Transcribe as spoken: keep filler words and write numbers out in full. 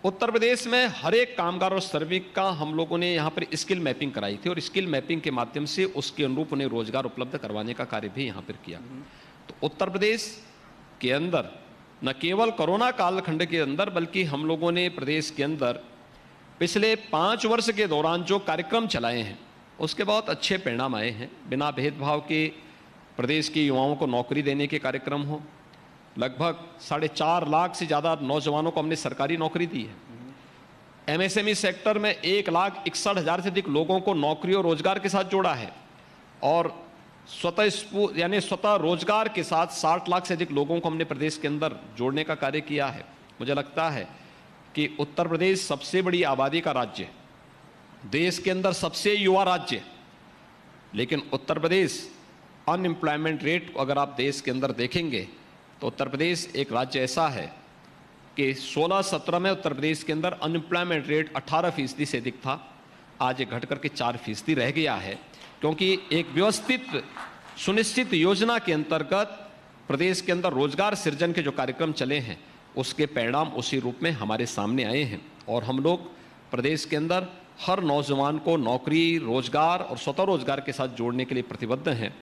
उत्तर प्रदेश में हर एक कामगार और श्रमिक का हम लोगों ने यहाँ पर स्किल मैपिंग कराई थी और स्किल मैपिंग के माध्यम से उसके अनुरूप उन्हें रोजगार उपलब्ध करवाने का कार्य भी यहाँ पर किया। तो उत्तर प्रदेश के अंदर न केवल कोरोना कालखंड के अंदर बल्कि हम लोगों ने प्रदेश के अंदर पिछले पाँच वर्ष के दौरान जो कार्यक्रम चलाए हैं उसके बहुत अच्छे परिणाम आए हैं। बिना भेदभाव के प्रदेश के युवाओं को नौकरी देने के कार्यक्रम हो, लगभग साढ़े चार लाख से ज़्यादा नौजवानों को हमने सरकारी नौकरी दी है। एमएसएमई सेक्टर में एक लाख इकसठ हज़ार से अधिक लोगों को नौकरी और रोजगार के साथ जोड़ा है और स्वतः स्फूर्त यानी स्वतः रोजगार के साथ साठ लाख से अधिक लोगों को हमने प्रदेश के अंदर जोड़ने का कार्य किया है। मुझे लगता है कि उत्तर प्रदेश सबसे बड़ी आबादी का राज्य है, देश के अंदर सबसे युवा राज्य है, लेकिन उत्तर प्रदेश अनएम्प्लॉयमेंट रेट अगर आप देश के अंदर देखेंगे तो उत्तर प्रदेश एक राज्य ऐसा है कि सोलह सत्रह में उत्तर प्रदेश के अंदर अनएम्प्लॉयमेंट रेट अठारह फीसदी से अधिक था, आज ये घट करके चार फीसदी रह गया है, क्योंकि एक व्यवस्थित सुनिश्चित योजना के अंतर्गत प्रदेश के अंदर रोजगार सृजन के जो कार्यक्रम चले हैं उसके परिणाम उसी रूप में हमारे सामने आए हैं। और हम लोग प्रदेश के अंदर हर नौजवान को नौकरी, रोजगार और स्वतः रोजगार के साथ जोड़ने के लिए प्रतिबद्ध हैं।